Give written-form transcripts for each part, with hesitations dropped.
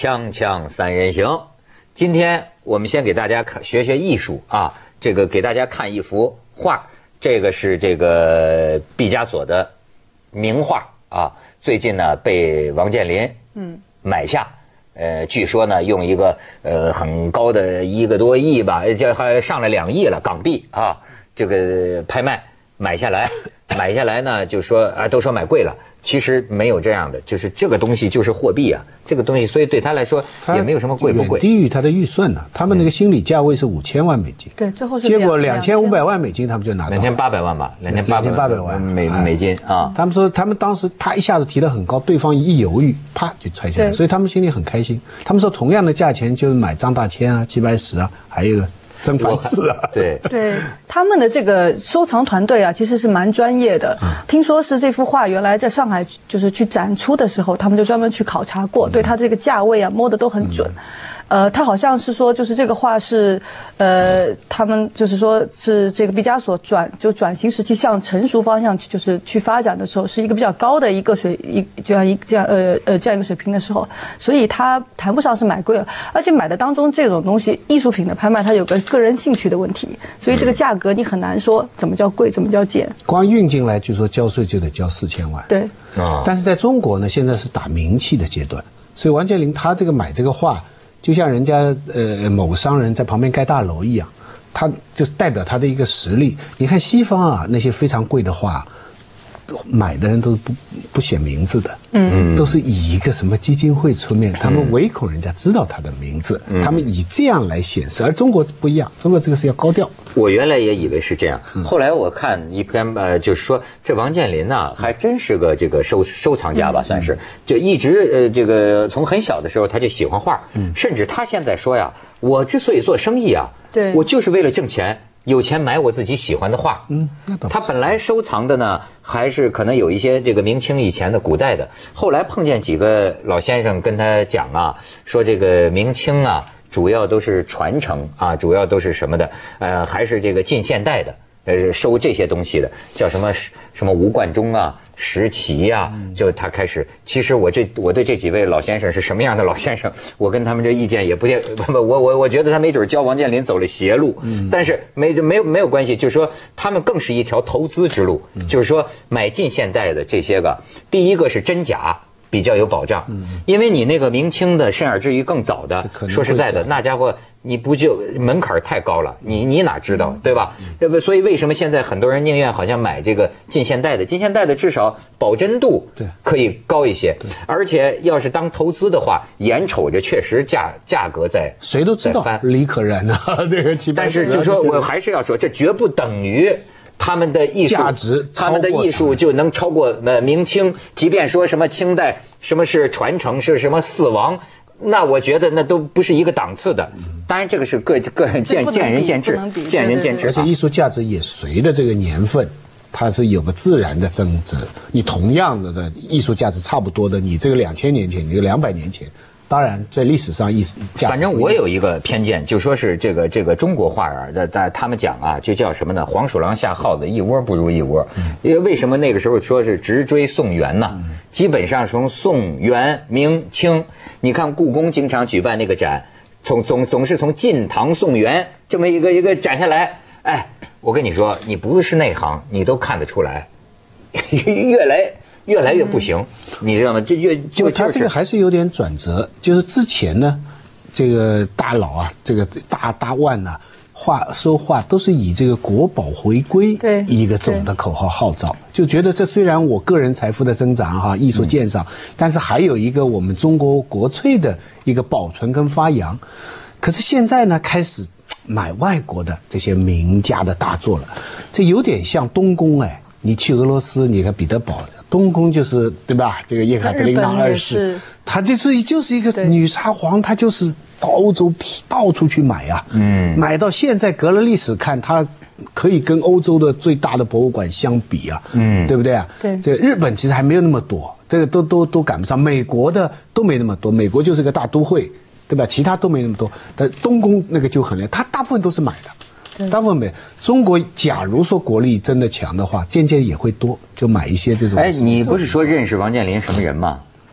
锵锵三人行，今天我们先给大家学学艺术啊，这个给大家看一幅画，这个是这个毕加索的名画啊，最近呢被王健林买下，据说呢用一个很高的1个多亿吧，还上了2亿了港币啊，这个拍卖买下来。买下来呢，就说啊，都说买贵了，其实没有这样的，就是这个东西就是货币啊，这个东西，所以对他来说也没有什么贵不贵， 低于他的预算呢。他们那个心理价位是5000万美金， 对，最后是结果2500万美金他们就拿到了 2800万吧，2800万美金啊。 他们说他们当时啪一下子提得很高，对方一犹豫，啪就拆下来，所以他们心里很开心。他们说同样的价钱就是买张大千啊、710啊，还有一个。曾梵志啊， 对， 他们的这个收藏团队啊，其实是蛮专业的。听说是这幅画原来在上海就是去展出的时候，他们就专门去考察过，对它这个价位啊摸得都很准。他好像是说，就是这个画是，他们就是说是这个毕加索转型时期向成熟方向就是去发展的时候，是一个比较高的一个这样一个水平的时候，所以他谈不上是买贵了，而且买的当中这种东西，艺术品的拍卖它有个人兴趣的问题，所以这个价格你很难说怎么叫贵，怎么叫贱。光运进来，据说交税就得交4000万。 对， 但是在中国呢，现在是打名气的阶段，所以王健林他这个买这个画。就像人家某个商人在旁边盖大楼一样，他就是代表他的一个实力。你看西方啊，那些非常贵的画，买的人都不写名字的，都是以一个什么基金会出面，他们唯恐人家知道他的名字，他们以这样来显示。而中国不一样，中国这个是要高调。 我原来也以为是这样，后来我看一篇就是说这王健林呐，还真是个这个收藏家吧，算是，就一直这个从很小的时候他就喜欢画，甚至他现在说呀，我之所以做生意啊，对，我就是为了挣钱。有钱买我自己喜欢的画，他本来收藏的呢，还是可能有一些这个明清以前的古代的，后来碰见几个老先生跟他讲啊，说这个明清啊，主要都是传承啊，主要都是什么的，还是这个近现代的，收这些东西的，叫什么吴冠中啊。石岐呀，就他开始。其实我对这几位老先生是什么样的老先生，我跟他们这意见也不，我觉得他没准教王健林走了邪路，但是没有关系，就是说他们更是一条投资之路，就是说买近现代的这些个，第一个是真假比较有保障，因为你那个明清的甚而至于更早的，说实在的，那家伙你不就门槛太高了，你哪知道对吧？所以为什么现在很多人宁愿好像买这个近现代的至少保真度可以高一些，而且要是当投资的话，眼瞅着确实价格在谁都知道李可燃啊，这个但是就说我还是要说，这绝不等于。他们的艺术价值， 他们的艺术就能超过明清，即便说什么清代，什么是传承，是什么四王，那我觉得那都不是一个档次的。当然，这个是个人见仁见智，见仁见智。 而且艺术价值也随着这个年份，它是有个自然的增值。你同样的艺术价值差不多的，你这个2000年前，你200年前。当然，在历史上反正我有一个偏见，就说是这个中国画啊，他们讲啊，就叫什么呢？黄鼠狼下耗子，一窝不如一窝。因为为什么那个时候说是直追宋元呢？基本上从宋元明清，你看故宫经常举办那个展，总是从晋唐宋元这么一个展下来。哎，我跟你说，你不是内行，你都看得出来，越来越不行，你知道吗？ 他这个还是有点转折，就是之前呢，这个大佬啊，这个大腕呐，收画都是以这个国宝回归一个总的口号号召，就觉得这虽然我个人财富的增长哈，艺术鉴赏，但是还有一个我们中国国粹的一个保存跟发扬。可是现在呢，开始买外国的这些名家的大作了，这有点像东宫哎。你去俄罗斯，你看彼得堡，东宫就是对吧？这个叶卡捷琳娜2世，她就是一个女沙皇，她就是到欧洲到处去买啊，买到现在隔了历史看，她可以跟欧洲的最大的博物馆相比啊，对不对啊？对，这日本其实还没有那么多，这个都赶不上，美国的都没那么多，美国就是个大都会，对吧？其他都没那么多，但东宫那个就很厉害，它大部分都是买的。大部分没。中国假如说国力真的强的话，渐渐也会多，就买一些这种。 哎，你不是说认识王健林什么人吗？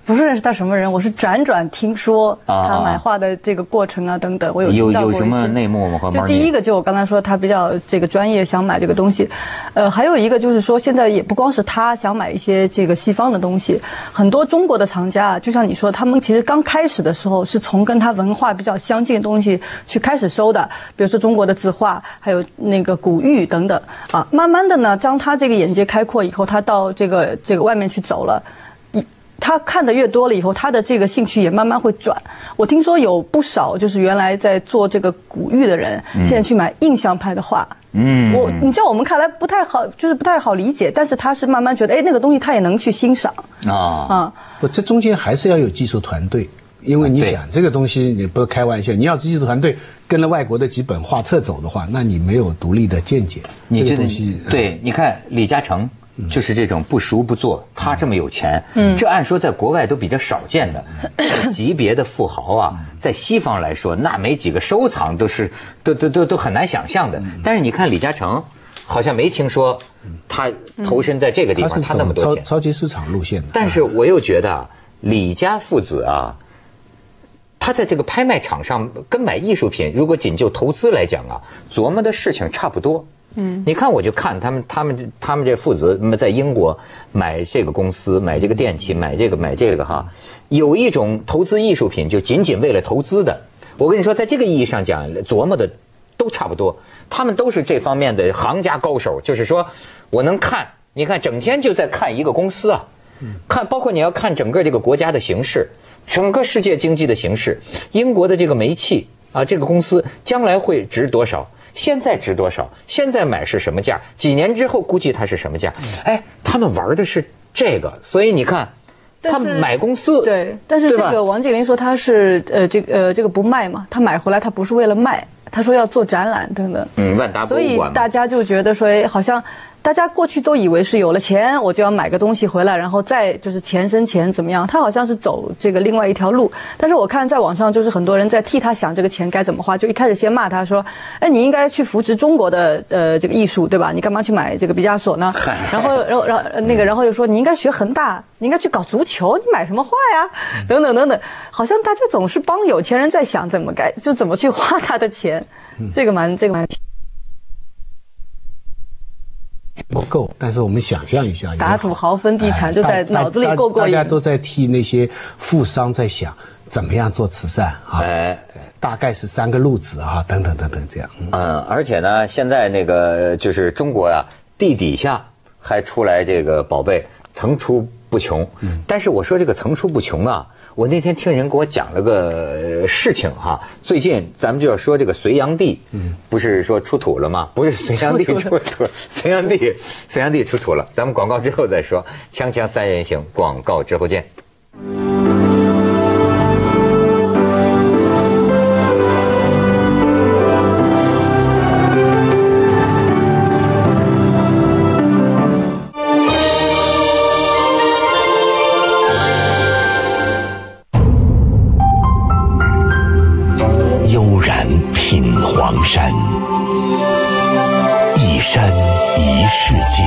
不是认识他什么人，我是辗听说他买画的这个过程啊等等，我有什么内幕吗？ 就第一个，就我刚才说他比较这个专业，想买这个东西，还有一个就是说，现在也不光是他想买一些这个西方的东西，很多中国的藏家，就像你说，他们其实刚开始的时候是从跟他文化比较相近的东西去开始收的，比如说中国的字画，还有那个古玉等等啊。慢慢的呢，当他这个眼界开阔以后，他到这个外面去走了。他看的越多了以后，他的这个兴趣也慢慢会转。我听说有不少就是原来在做这个古玉的人，现在去买印象派的画。你在我们看来不太好，就是不太好理解，但是他是慢慢觉得，哎，那个东西他也能去欣赏不，这中间还是要有技术团队，因为你想这个东西你不是开玩笑，你要技术团队跟了外国的几本画册走的话，那你没有独立的见解。 你这个东西， 对，你看李嘉诚。就是这种不熟不做，他这么有钱，这按说在国外都比较少见的，级别的富豪啊，在西方来说，那没几个收藏都很难想象的。但是你看李嘉诚，好像没听说他投身在这个地方，他那么多钱， 超级市场路线的。 但是我又觉得李家父子啊，他在这个拍卖场上跟买艺术品，如果仅就投资来讲啊，琢磨的事情差不多。你看，我就看他们这父子在英国买这个公司，买这个电器，买这个哈，有一种投资艺术品就仅仅为了投资的。我跟你说，在这个意义上讲，琢磨的都差不多，他们都是这方面的行家高手。就是说，我能看，你看整天就在看一个公司啊，看包括你要看整个这个国家的形势，整个世界经济的形势，英国的这个煤气啊，这个公司将来会值多少？现在值多少？现在买是什么价？几年之后估计它是什么价？哎，他们玩的是这个，所以你看，他买公司对，但是这个王健林说他是这个不卖嘛，他买回来他不是为了卖，他说要做展览等等。 万达博物馆。 所以大家就觉得说，好像大家过去都以为是有了钱我就要买个东西回来，然后再就是钱生钱怎么样？他好像是走这个另外一条路。但是我看在网上就是很多人在替他想这个钱该怎么花，就一开始先骂他说，哎，你应该去扶植中国的这个艺术，对吧？你干嘛去买这个毕加索呢？然后又说你应该学恒大，你应该去搞足球，你买什么画呀？等等等等，好像大家总是帮有钱人在想怎么去花他的钱，这个蛮。 不够，但是我们想象一下， 打土豪分地产就在脑子里过瘾。 大家都在替那些富商在想怎么样做慈善啊，大概是3个路子啊，等等等等这样。 而且呢，现在那个就是中国呀，地底下还出来这个宝贝层出不穷。但是我说这个层出不穷啊，我那天听人给我讲了个事情哈。最近咱们就要说这个隋炀帝，不是说出土了吗？不是隋炀帝出土，隋炀帝出土了。咱们广告之后再说。锵锵三人行，广告之后见。 黄山，一山一世界，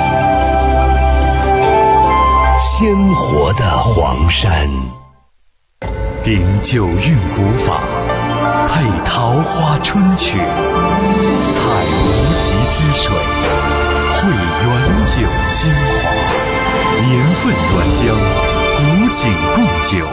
鲜活的黄山。顶九韵古法，配桃花春曲，采无极之水，汇原酒精华，年份原浆，古井贡酒。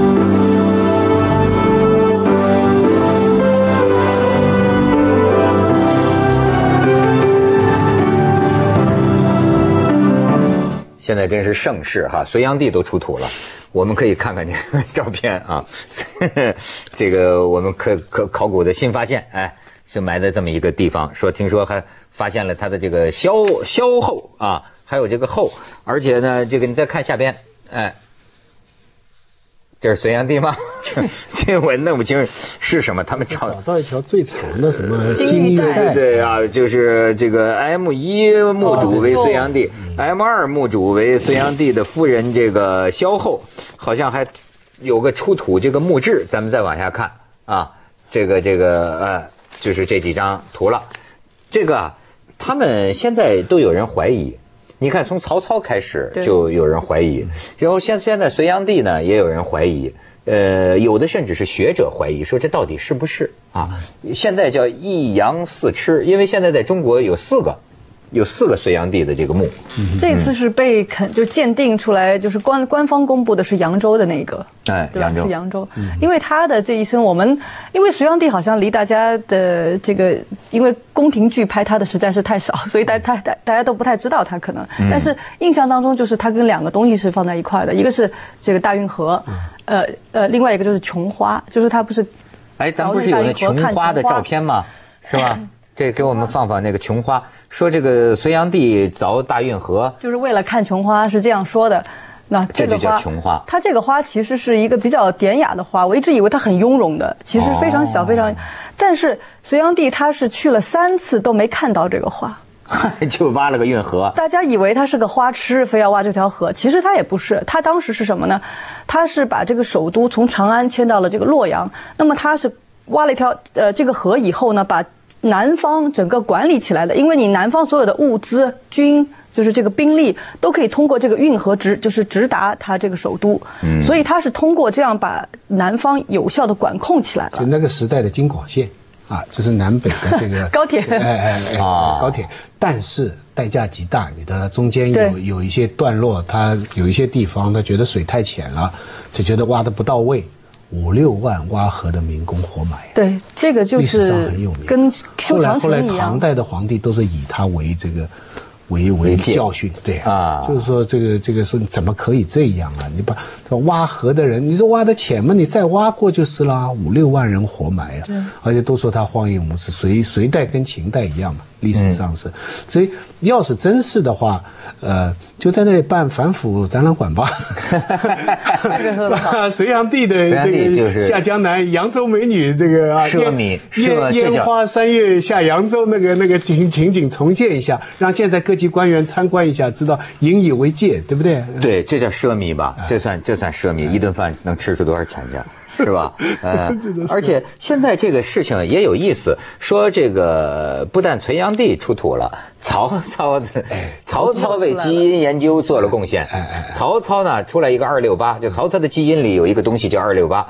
现在真是盛世哈，隋炀帝都出土了，我们可以看看这个照片啊。这个我们考古的新发现，哎，是埋在这么一个地方，听说还发现了它的这个萧后啊，还有这个后，而且呢，这个你再看下边，哎，这是隋炀帝吗？这我弄不清是什么，他们找到一条最长的什么金玉带？ 对啊，就是这个 M1墓主为隋炀帝，M2墓主为隋炀帝的夫人这个萧后，好像还有个出土这个墓志，咱们再往下看啊，这个就是这几张图了。这个他们现在都有人怀疑， 你看从曹操开始就有人怀疑，然后现在隋炀帝呢也有人怀疑。有的甚至是学者怀疑说这到底是不是啊？现在叫一阳四螭，因为现在在中国有四个隋炀帝的这个墓。 这次是被就鉴定出来，就是官方公布的是扬州的那个， 对吧？ 是扬州，因为他的这一生，因为隋炀帝好像离大家的这个，因为宫廷剧拍他的实在是太少，所以大家都不太知道他可能。但是印象当中就是他跟两个东西是放在一块的，一个是这个大运河，另外一个就是琼花，就是他不是， 咱不是有那琼花的照片吗？是吧？这给我们放那个琼花，说这个隋炀帝凿大运河， 就是为了看琼花，是这样说的。那这就叫琼花。 它这个花其实是一个比较典雅的花，我一直以为它很雍容的，其实非常小，非常。但是隋炀帝他是去了3次都没看到这个花， 就挖了个运河。 大家以为他是个花痴，非要挖这条河，其实他也不是。他当时是什么呢？他是把这个首都从长安迁到了这个洛阳，那么他是挖了一条这个河以后呢，把南方整个管理起来的，因为你南方所有的物资、就是这个兵力都可以通过这个运河直达他这个首都，所以他是通过这样把南方有效的管控起来了。 就那个时代的京广线啊，就是南北的这个高铁， 高铁，但是代价极大，你的中间有一些段落，它有一些地方他觉得水太浅了，就觉得挖得不到位。5、6万挖河的民工活埋， 对，这个就是历史上很有名。 跟修长城一样。 后来唐代的皇帝都是以他为这个为教训，对啊，就是说这个说怎么可以这样啊？你把挖河的人，你说挖得浅嘛，你再挖过就是啦。5、6万人活埋啊，而且都说他荒淫无耻，隋代跟秦代一样嘛，历史上是。所以要是真是的话，就在那里办反腐展览馆吧。隋炀帝的这个下江南，扬州美女这个奢靡烟花3月下扬州那个情景重现一下，让现在各级官员参观一下，知道引以为戒，对不对？ 对，这叫奢靡吧？这算奢靡，一顿饭能吃出多少钱去？是吧？而且现在这个事情也有意思，说这个不但隋炀帝出土了，曹操为基因研究做了贡献。曹操呢出来一个268，就曹操的基因里有一个东西叫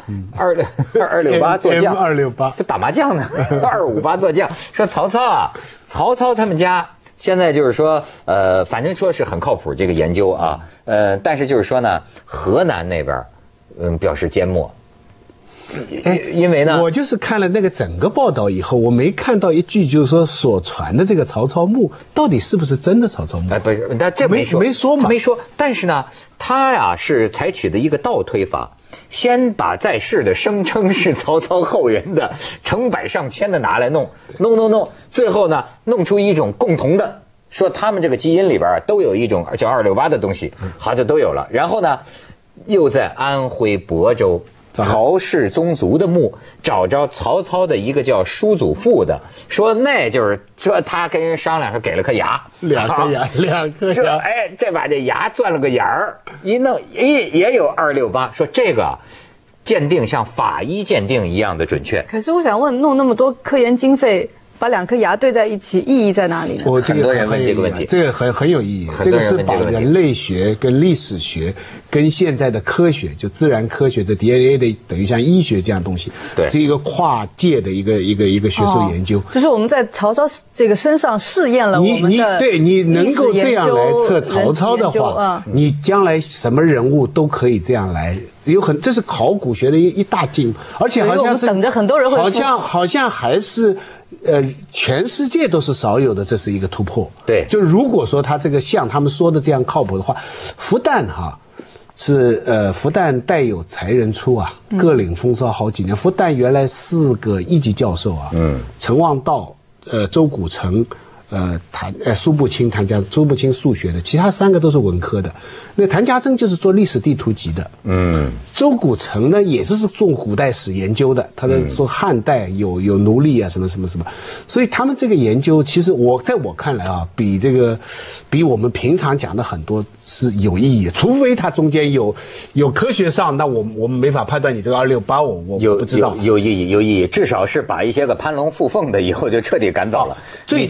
268，268做将 ，268 就打麻将呢，258做将。说曹操他们家现在就是说，反正说是很靠谱这个研究啊，但是就是说呢，河南那边表示缄默。因为呢， 我就是看了那个整个报道以后，我没看到一句就是说所传的这个曹操墓到底是不是真的曹操墓？ 不是，但这没说嘛，没说。但是呢，他呀是采取的一个倒推法，先把在世的声称是曹操后人的成百上千的拿来弄，最后呢弄出一种共同的，说他们这个基因里边都有一种叫268的东西，好就都有了。然后呢，又在安徽亳州曹氏宗族的墓找着曹操的一个叫叔祖父的，说那就是说他跟人商量，说给了颗牙， 两颗牙， 这把这牙钻了个眼儿，一弄也有268，说这个鉴定像法医鉴定一样的准确。 可是我想问，弄那么多科研经费，把2颗牙对在一起，意义在哪里呢？ 很多人问这个问题， 这个很有意义。这个是把人类学跟历史学跟现在的科学，就自然科学的 DNA 的，等于像医学这样东西， 对， 是一个跨界的一个学术研究。 就是我们在曹操这个身上试验了我们的你能够这样来测曹操的话，你将来什么人物都可以这样来。这是考古学的一大进步，而且好像是等着很多人会好像还是全世界都是少有的，这是一个突破。 对， 就如果说他这个像他们说的这样靠谱的话，复旦复旦代有才人出啊，各领风骚好几年。复旦原来4个1级教授啊，陈望道、周古城。苏步青、周步青数学的，其他3个都是文科的。那谭家铮就是做历史地图集的，周古城呢也是做古代史研究的，他在说汉代有奴隶啊什么，所以他们这个研究其实在我看来啊，比我们平常讲的很多是有意义，除非它中间有科学上，那我们没法判断你这个268，我不知道。 有意义，至少是把一些个攀龙附凤的以后就彻底赶走了。 最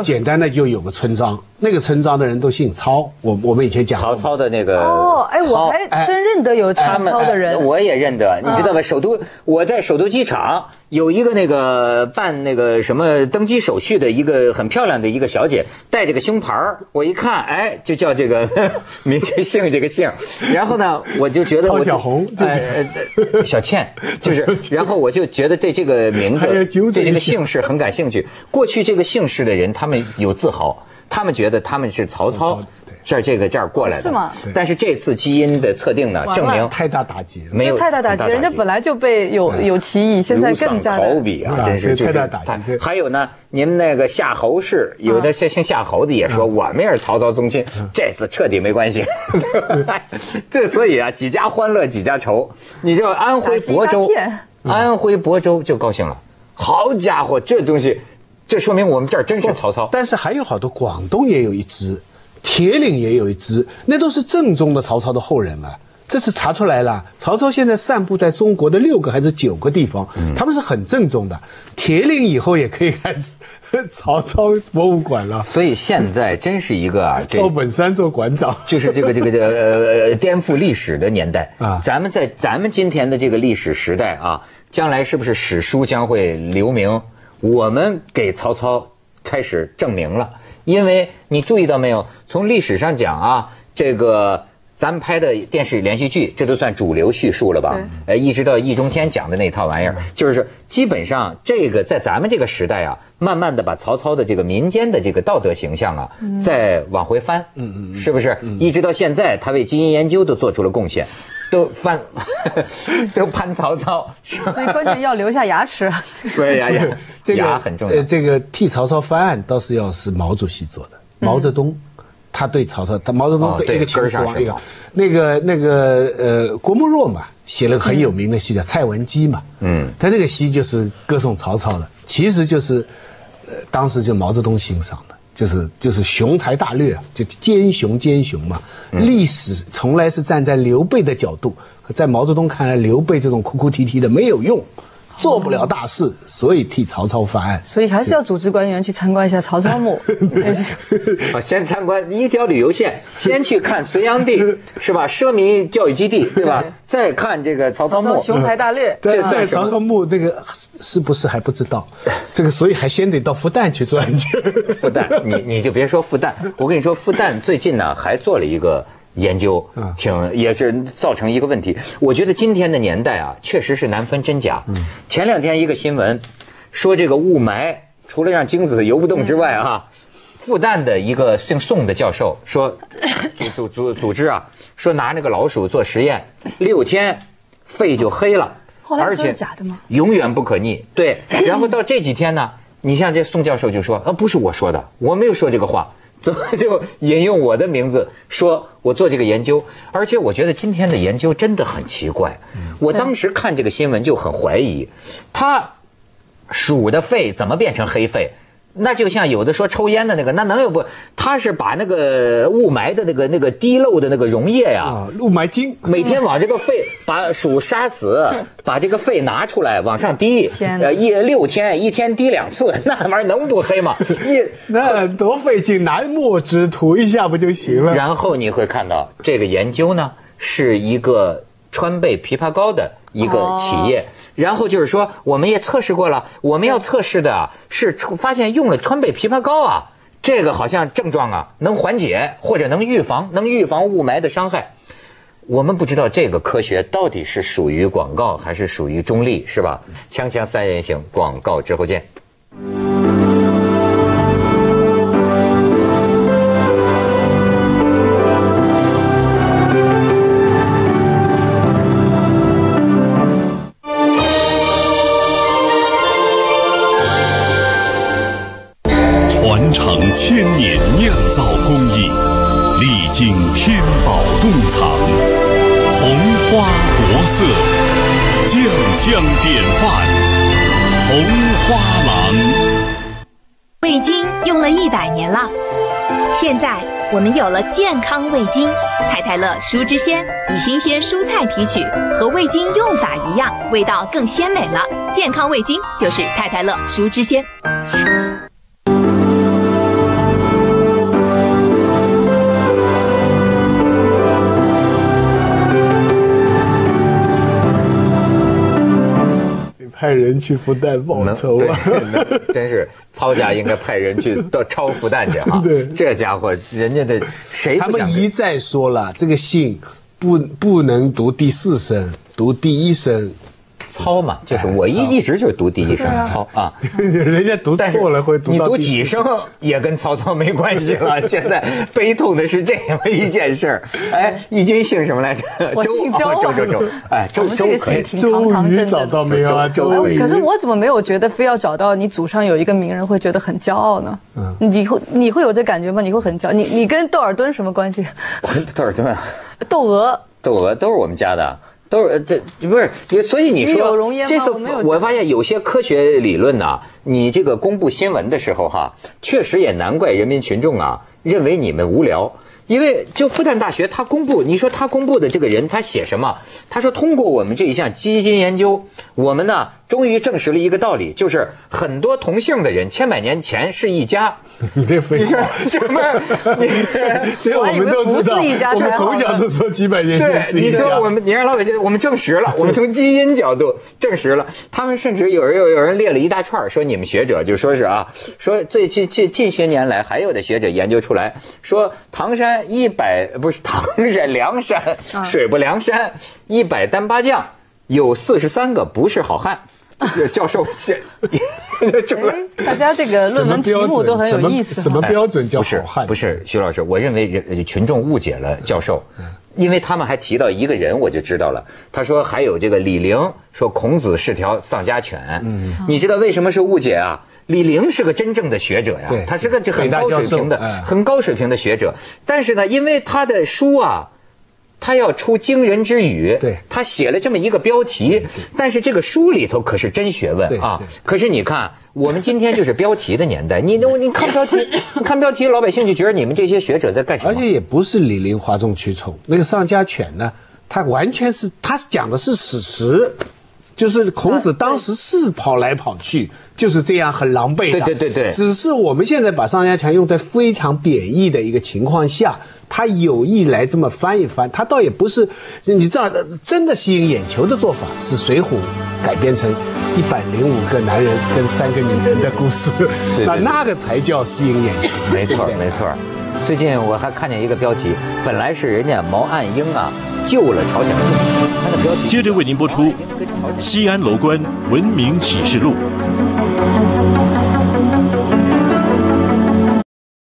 简单的就有个村庄，那个村庄的人都姓曹。我们以前讲曹操的那个哦，哎，我还真认得有曹操的人， 我也认得，你知道吧？我在首都机场有一个那个办那个什么登机手续的一个很漂亮的一个小姐，带着个胸牌我一看，哎，就叫这个名姓这个姓，然后呢，我就觉得曹小红， 小倩，就是，然后我就觉得对这个名字，对这个姓氏很感兴趣。过去这个姓氏的人，他们有自豪，他们觉得他们是曹操。这儿过来的， 是吗？ 但是这次基因的测定呢，证明太大打击了， 没有太大打击，人家本来就被有歧义，现在更加考比啊，真是太大打击。 还有呢，您们那个夏侯氏，有的姓夏侯的也说我们也是曹操宗亲，这次彻底没关系。这所以啊，几家欢乐几家愁。你知道安徽亳州就高兴了，好家伙，这东西，这说明我们这儿真是曹操。 但是还有好多，广东也有一支。铁岭也有一支，那都是正宗的曹操的后人啊。这次查出来了，曹操现在散布在中国的6个还是9个地方，他们是很正宗的。铁岭以后也可以开始曹操博物馆了。 所以现在真是一个啊， 赵本山做馆长， 就是这个颠覆历史的年代啊。咱们今天的这个历史时代啊，将来是不是史书将会留名？我们给曹操开始证明了。因为你注意到没有，从历史上讲啊，这个咱们拍的电视连续剧，这都算主流叙述了吧？一直到易中天讲的那套玩意儿，就是基本上这个在咱们这个时代啊，慢慢的把曹操的这个民间的这个道德形象啊，再往回翻，是不是？一直到现在，他为基因研究都做出了贡献。都攀曹操， 所以关键要留下牙齿。 对牙很重要。 这个替曹操翻案倒是要是毛主席做的，毛泽东，他对曹操，毛泽东对一个秦始皇，一个郭沫若嘛，写了个很有名的戏叫《蔡文姬》嘛，他这个戏就是歌颂曹操的，其实就是当时就毛泽东欣赏的。就是雄才大略啊，就奸雄嘛。历史从来是站在刘备的角度，在毛泽东看来，刘备这种哭哭啼啼的没有用，做不了大事，所以替曹操翻案。 所以还是要组织官员去参观一下曹操墓。 先参观一条旅游线，先去看隋炀帝是吧？奢靡教育基地对吧？再看这个曹操墓， 雄才大略。 这在曹操墓那个是不是还不知道？这个所以还先得到复旦去转去。 复旦，你就别说复旦，我跟你说，复旦最近呢还做了一个研究，也是造成一个问题。我觉得今天的年代啊，确实是难分真假。前2天一个新闻说，这个雾霾除了让精子游不动之外啊，复旦的一个姓宋的教授说，组织啊，说拿那个老鼠做实验，6天肺就黑了， 而且假的吗？ 永远不可逆。对，然后到这几天呢，你像这宋教授就说，不是我说的，我没有说这个话。怎么就引用我的名字说我做这个研究？而且我觉得今天的研究真的很奇怪。我当时看这个新闻就很怀疑，他鼠的肺怎么变成黑肺？那就像有的说抽烟的那个，那能有不？他是把那个雾霾的那个滴漏的那个溶液呀， 雾霾精， 每天往这个肺把鼠杀死，把这个肺拿出来往上滴，6天1天滴2次，那玩意儿能不黑吗？ 那多费劲，拿墨汁涂一下不就行了？ 然后你会看到这个研究呢，是一个川贝枇杷膏的一个企业。然后就是说，我们也测试过了，我们要测试的是发现用了川贝枇杷膏啊，这个好像症状啊能缓解或者能预防雾霾的伤害。我们不知道这个科学到底是属于广告还是属于中立，是吧？锵锵三人行，广告之后见。 传承1000年酿造工艺，历经天宝洞藏，红花国色，酱香典范，红花郎。 味精用了100年了，现在我们有了健康味精，太太乐舒之鲜，以新鲜蔬菜提取，和味精用法一样，味道更鲜美了。健康味精就是太太乐舒之鲜。 派人去复旦报仇啊！ 真是曹家应该派人去到抄复旦去哈。 对， 这家伙人家的谁不想？ 他们一再说了，这个姓不能读第4声，读第1声。 操嘛，就是我一直就是读第1声操啊， 人家读错了会读到你读几声也跟曹操没关系了。现在悲痛的是这样一件事儿。哎，义军姓什么来着？ 周。 哎，周可以挺堂堂正正。 找到没有啊？周瑜。 可是我怎么没有觉得非要找到你祖上有一个名人会觉得很骄傲呢？你会有这感觉吗？你会很骄傲？你跟窦尔敦什么关系？ 我跟窦尔敦啊， 窦娥都是我们家的。都是这不是，所以你说这是我发现有些科学理论呐，你这个公布新闻的时候哈，确实也难怪人民群众啊认为你们无聊。因为就复旦大学他公布，你说他公布的这个人他写什么？他说通过我们这一项基因研究，我们呢终于证实了一个道理，就是很多同姓的人千百年前是一家。 你这废话， 这不是这我们都知道，我们从小都说几百年前是一家。 你说你让老百姓，我们证实了，我们从基因角度证实了。他们甚至有人列了一大串，说你们学者就说是啊，说近些年来还有的学者研究出来，说唐山梁山水泊梁山100单八将有43个不是好汉。教授写大家这个论文题目都很有意思。 什么标准叫好汉？ 不是徐老师，我认为群众误解了教授，因为他们还提到一个人，我就知道了。他说还有这个李陵，说孔子是条丧家犬。你知道为什么是误解啊？李陵是个真正的学者呀，他是个很高水平的学者，但是呢，因为他的书啊。他要出惊人之语， 对， 他写了这么一个标题，但是这个书里头可是真学问啊。可是你看，我们今天就是标题的年代，你看标题，老百姓就觉得你们这些学者在干什么？ 而且也不是李陵哗众取宠，那个丧家犬呢，他完全是他讲的是史实。就是孔子当时是跑来跑去，就是这样很狼狈的。 对。 只是我们现在把丧家犬用在非常贬义的一个情况下，他有意来这么翻一翻，他倒也不是，你知道，真的吸引眼球的做法是《水浒》改编成105个男人跟3个女人的故事，那个才叫吸引眼球。 没错。最近我还看见一个标题，本来是人家毛岸英啊救了朝鲜人，他的标题。 接着为您播出《西安楼观文明启示录》。